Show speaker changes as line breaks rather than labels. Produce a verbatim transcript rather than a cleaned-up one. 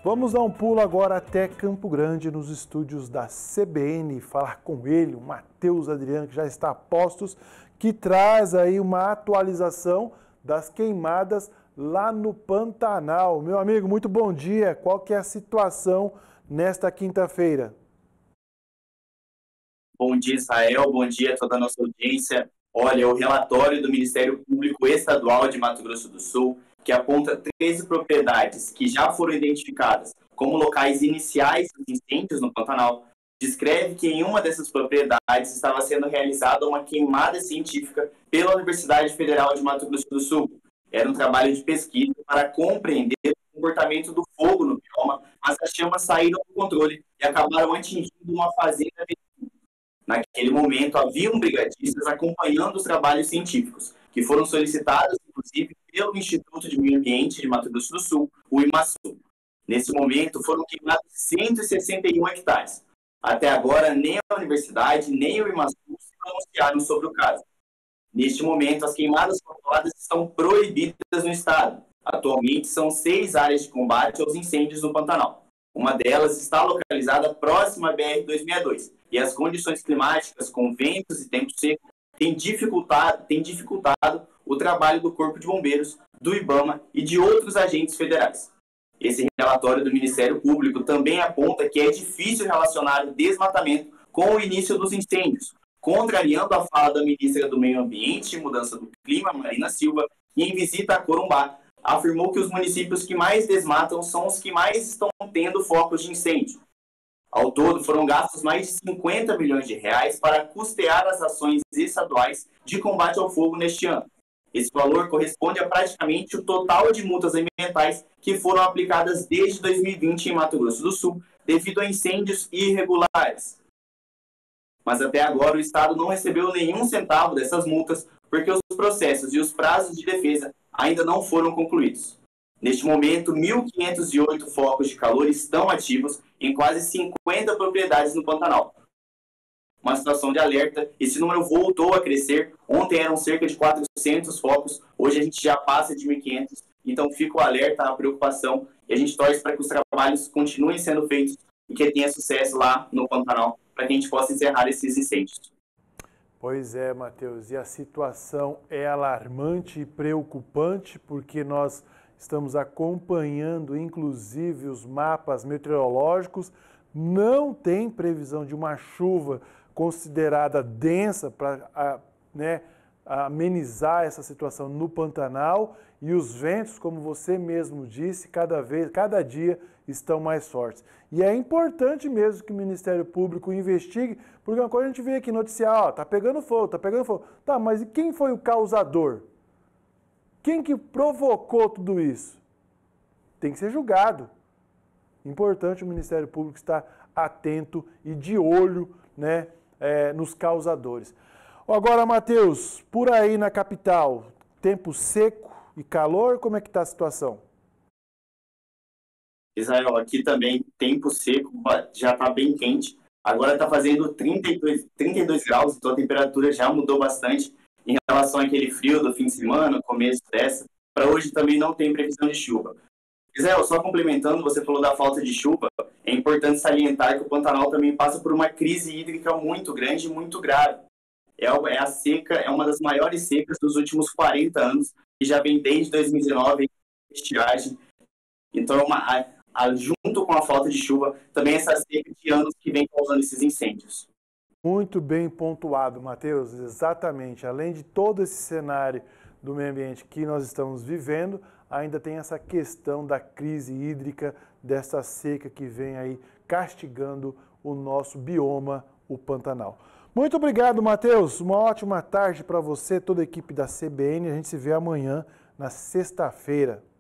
Vamos dar um pulo agora até Campo Grande, nos estúdios da C B N, falar com ele, o Matheus Adriano, que já está a postos, que traz aí uma atualização das queimadas lá no Pantanal. Meu amigo, muito bom dia. Qual que é a situação nesta quinta-feira?
Bom dia, Israel. Bom dia a toda a nossa audiência. Olha, o relatório do Ministério Público Estadual de Mato Grosso do Sul, que aponta treze propriedades que já foram identificadas como locais iniciais dos incêndios no Pantanal, descreve que em uma dessas propriedades estava sendo realizada uma queimada científica pela Universidade Federal de Mato Grosso do Sul. Era um trabalho de pesquisa para compreender o comportamento do fogo no bioma, mas as chamas saíram do controle e acabaram atingindo uma fazenda. Naquele momento, haviam brigadistas acompanhando os trabalhos científicos, que foram solicitados, inclusive, pelo Instituto de Meio Ambiente de Mato Grosso do Sul, o IMASU. Nesse momento, foram queimados cento e sessenta e um hectares. Até agora, nem a universidade, nem o IMASU se pronunciaram sobre o caso. Neste momento, as queimadas controladas estão proibidas no estado. Atualmente, são seis áreas de combate aos incêndios no Pantanal. Uma delas está localizada próxima à B R duzentos e sessenta e dois, e as condições climáticas, com ventos e tempo seco, têm dificultado, têm dificultado o trabalho do Corpo de Bombeiros, do IBAMA e de outros agentes federais. Esse relatório do Ministério Público também aponta que é difícil relacionar o desmatamento com o início dos incêndios, contrariando a fala da ministra do Meio Ambiente e Mudança do Clima, Marina Silva, que em visita a Corumbá, afirmou que os municípios que mais desmatam são os que mais estão tendo focos de incêndio. Ao todo, foram gastos mais de cinquenta milhões de reais para custear as ações estaduais de combate ao fogo neste ano. Esse valor corresponde a praticamente o total de multas ambientais que foram aplicadas desde dois mil e vinte em Mato Grosso do Sul, devido a incêndios irregulares. Mas até agora o Estado não recebeu nenhum centavo dessas multas, porque os processos e os prazos de defesa ainda não foram concluídos. Neste momento, mil quinhentos e oito focos de calor estão ativos em quase cinquenta propriedades no Pantanal. Uma situação de alerta, esse número voltou a crescer. Ontem eram cerca de quatrocentos focos, hoje a gente já passa de mil e quinhentos. Então fica o alerta, a preocupação, e a gente torce para que os trabalhos continuem sendo feitos e que tenha sucesso lá no Pantanal, para que a gente possa encerrar esses incêndios.
Pois é, Matheus, e a situação é alarmante e preocupante, porque nós estamos acompanhando, inclusive, os mapas meteorológicos. Não tem previsão de uma chuva considerada densa para né, amenizar essa situação no Pantanal, e os ventos, como você mesmo disse, cada vez, cada dia estão mais fortes. E é importante mesmo que o Ministério Público investigue, porque uma coisa a gente vê aqui noticiar, ó, tá pegando fogo, tá pegando fogo. Tá, mas e quem foi o causador? Quem que provocou tudo isso? Tem que ser julgado. Importante o Ministério Público estar atento e de olho, né, é, nos causadores. Agora, Matheus, por aí na capital, tempo seco e calor, como é que está a situação?
Israel, aqui também tempo seco, já está bem quente. Agora está fazendo trinta e dois, trinta e dois graus, então a temperatura já mudou bastante em relação àquele frio do fim de semana, começo dessa. Para hoje também não tem previsão de chuva. Israel, só complementando, você falou da falta de chuva, é importante salientar que o Pantanal também passa por uma crise hídrica muito grande e muito grave. É a seca, é uma das maiores secas dos últimos quarenta anos, que já vem desde dois mil e dezenove, estiagem. Então, uma, a, a, junto com a falta de chuva, também essa seca de anos que vem causando esses incêndios.
Muito bem pontuado, Matheus, exatamente. Além de todo esse cenário do meio ambiente que nós estamos vivendo, ainda tem essa questão da crise hídrica, dessa seca que vem aí castigando o nosso bioma, o Pantanal. Muito obrigado, Matheus. Uma ótima tarde para você, toda a equipe da C B N. A gente se vê amanhã, na sexta-feira.